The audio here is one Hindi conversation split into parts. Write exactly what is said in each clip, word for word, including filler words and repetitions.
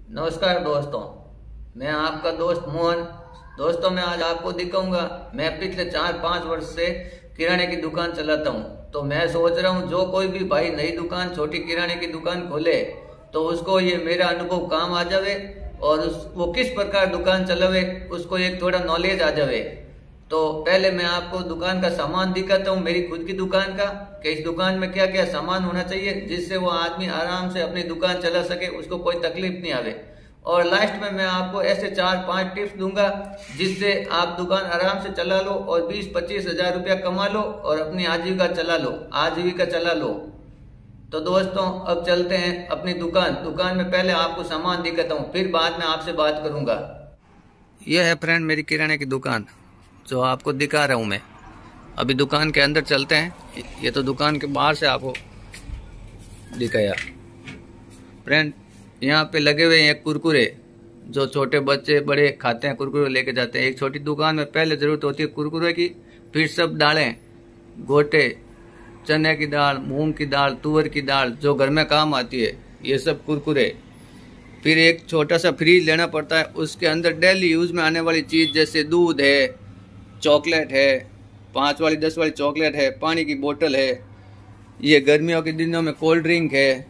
नमस्कार दोस्तों, मैं आपका दोस्त मोहन। दोस्तों, मैं आज आपको दिखाऊंगा। मैं पिछले चार पाँच वर्ष से किराने की दुकान चलाता हूं, तो मैं सोच रहा हूं जो कोई भी भाई नई दुकान, छोटी किराने की दुकान खोले तो उसको ये मेरा अनुभव काम आ जावे और उस वो किस प्रकार दुकान चलावे उसको एक थोड़ा नॉलेज आ जावे। तो पहले मैं आपको दुकान का सामान दिखाता हूँ, मेरी खुद की दुकान का, कि इस दुकान में क्या क्या सामान होना चाहिए जिससे वो आदमी आराम से अपनी दुकान चला सके, उसको कोई तकलीफ नहीं आवे। और लास्ट में मैं आपको ऐसे चार पांच टिप्स दूंगा जिससे आप दुकान आराम से चला लो और बीस पच्चीस हजार रुपया कमा लो और अपनी आजीविका चला लो आजीविका चला लो। तो दोस्तों, अब चलते हैं अपनी दुकान। दुकान में पहले आपको सामान दिखाता हूँ, फिर बाद में आपसे बात करूंगा। यह है फ्रेंड मेरी किराने की दुकान जो आपको दिखा रहा हूँ मैं। अभी दुकान के अंदर चलते हैं। ये तो दुकान के बाहर से आपको दिखाया। फ्रेंड, यहाँ पे लगे हुए हैं कुरकुरे, जो छोटे बच्चे बड़े खाते हैं, कुरकुरे लेके जाते हैं। एक छोटी दुकान में पहले जरूरत होती है कुरकुरे की, फिर सब दालें, गोटे, चने की दाल, मूंग की दाल, तुअर की दाल, जो घर में काम आती है, ये सब कुरकुरे। फिर एक छोटा सा फ्रीज लेना पड़ता है, उसके अंदर डेली यूज में आने वाली चीज जैसे दूध है, चॉकलेट है, पाँच वाली दस वाली चॉकलेट है, पानी की बोतल है, ये गर्मियों के दिनों में कोल्ड ड्रिंक है।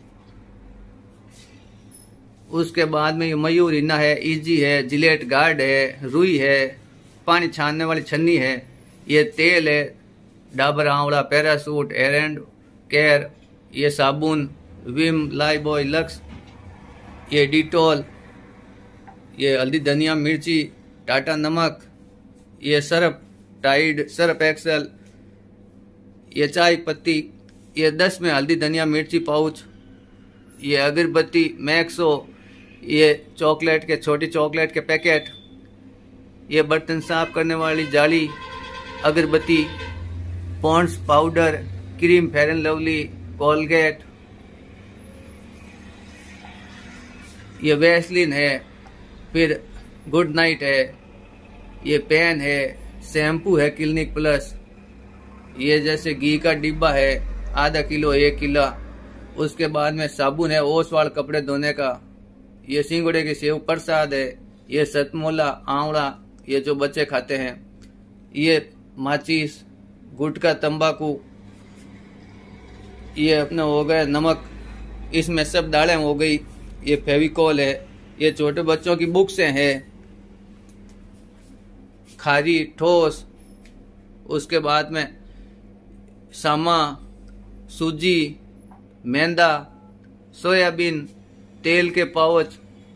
उसके बाद में ये मयूर हिन्ना है, इजी है, जिलेट गार्ड है, रुई है, पानी छानने वाली छन्नी है, ये तेल है, डाबर आंवला, पैरासूट, एरेंड केयर, ये साबुन, विम, लाइबॉय, लक्स, ये डिटॉल, ये हल्दी धनिया मिर्ची, टाटा नमक, ये सरफ टाइड, सरफ एक्सेल, ये चाय पत्ती, ये दस में हल्दी धनिया मिर्ची पाउच, ये अगरबत्ती मैक्सो, ये चॉकलेट के छोटी चॉकलेट के पैकेट, ये बर्तन साफ करने वाली जाली, अगरबत्ती, Pond's powder, cream, fair and lovely, Colgate, ये वैसलीन है, फिर गुड नाइट है, ये पेन है, शैम्पू है क्लिनिक प्लस, ये जैसे घी का डिब्बा है आधा किलो एक किलो। उसके बाद में साबुन है ओसवाल कपड़े धोने का, ये सिंगुड़े की सेव प्रसाद है, ये सतमोला आंवला, ये जो बच्चे खाते हैं, ये माचिस, गुटखा, तंबाकू, ये अपने हो गए नमक, इसमें सब दालें हो गई, ये फेविकॉल है, ये छोटे बच्चों की बुक्स हैं, खारी ठोस। उसके बाद में सामा, सूजी, मैदा, सोयाबीन तेल के पाउच।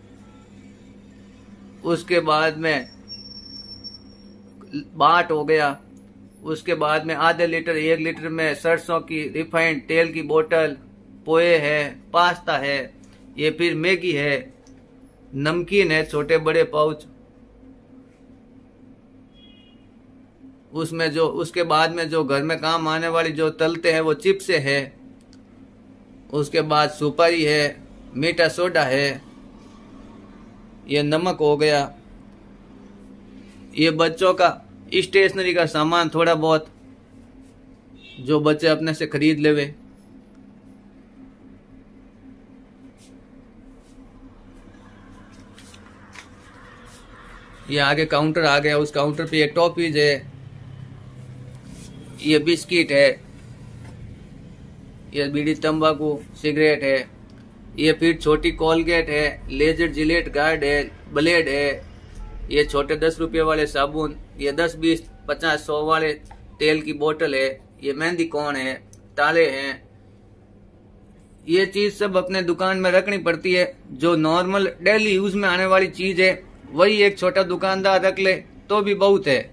उसके बाद में बाट हो गया। उसके बाद में आधे लीटर एक लीटर में सरसों की रिफाइंड तेल की बोतल, पोहे है, पास्ता है, ये फिर मैगी है, नमकीन है छोटे बड़े पाउच। उसमें जो उसके बाद में जो घर में काम आने वाली जो तलते हैं वो चिप्स है। उसके बाद सुपारी है, मीठा सोडा है, ये नमक हो गया। ये बच्चों का स्टेशनरी का सामान थोड़ा बहुत जो बच्चे अपने से खरीद लेवे। ये आगे काउंटर आ गया, उस काउंटर पे ये टॉफीज है, ये बिस्किट है, ये बीड़ी तंबाकू सिगरेट है, ये फिर छोटी कोलगेट है, लेजर जिलेट गार्ड है, ब्लेड है, ये छोटे दस रुपये वाले साबुन, ये दस बीस पचास सौ वाले तेल की बोतल है, ये मेहंदी कोन है, ताले हैं। ये चीज सब अपने दुकान में रखनी पड़ती है। जो नॉर्मल डेली यूज में आने वाली चीज है वही एक छोटा दुकानदार रख ले तो भी बहुत है।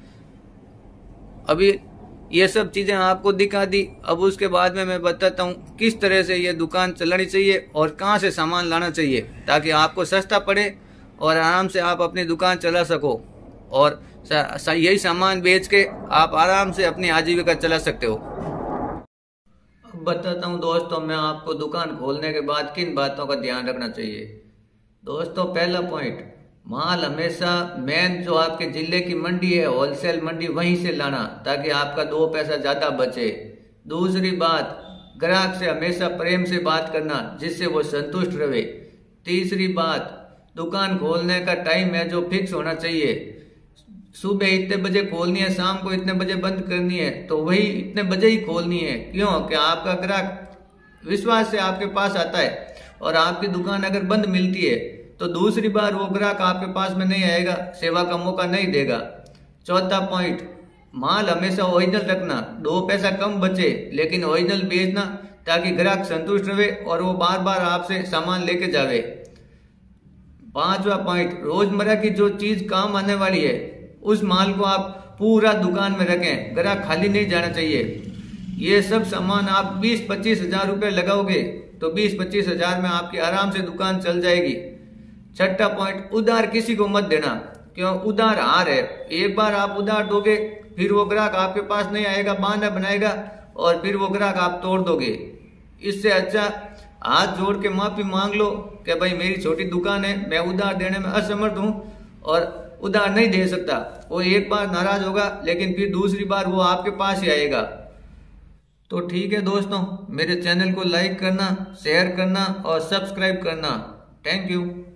अभी ये सब चीजें आपको दिखा दी। अब उसके बाद में मैं बताता हूँ किस तरह से ये दुकान चलानी चाहिए और कहाँ से सामान लाना चाहिए ताकि आपको सस्ता पड़े और आराम से आप अपनी दुकान चला सको और यही सामान बेच के आप आराम से अपनी आजीविका चला सकते हो। अब बताता हूँ दोस्तों मैं आपको दुकान खोलने के बाद किन बातों का ध्यान रखना चाहिए। दोस्तों, पहला पॉइंट, माल हमेशा मेन जो आपके जिले की मंडी है, होलसेल मंडी, वहीं से लाना ताकि आपका दो पैसा ज्यादा बचे। दूसरी बात, ग्राहक से हमेशा प्रेम से बात करना जिससे वो संतुष्ट रहे। तीसरी बात, दुकान खोलने का टाइम है जो फिक्स होना चाहिए। सुबह इतने बजे खोलनी है, शाम को इतने बजे बंद करनी है, तो वही इतने बजे ही खोलनी है। क्यों? कि आपका ग्राहक विश्वास से आपके पास आता है और आपकी दुकान अगर बंद मिलती है तो दूसरी बार वो ग्राहक आपके पास में नहीं आएगा, सेवा का मौका नहीं देगा। चौथा पॉइंट, माल हमेशा ओरिजिनल रखना, दो पैसा कम बचे लेकिन ओरिजिनल बेचना, ताकि ग्राहक संतुष्ट रहे और वो बार बार आपसे सामान लेके जावे। पांचवा पॉइंट, रोजमर्रा की जो चीज काम आने वाली है उस माल को आप पूरा दुकान में रखें, ग्राहक खाली नहीं जाना चाहिए। ये सब सामान आप बीस पच्चीस हजार रुपये लगाओगे तो बीस पच्चीस हजार में आपकी आराम से दुकान चल जाएगी। छठा पॉइंट, उधार किसी को मत देना, क्यों? उधार हार है। एक बार आप उधार दोगे फिर वो ग्राहक आपके पास नहीं आएगा, बहाना बनाएगा और फिर वो ग्राहक आप तोड़ दोगे। इससे अच्छा हाथ जोड़ के माफी मांग लो कि भाई मेरी छोटी दुकान है, मैं उधार देने में असमर्थ हूँ और उधार नहीं दे सकता। वो एक बार नाराज होगा लेकिन फिर दूसरी बार वो आपके पास ही आएगा। तो ठीक है दोस्तों, मेरे चैनल को लाइक करना, शेयर करना और सब्सक्राइब करना। Thank you.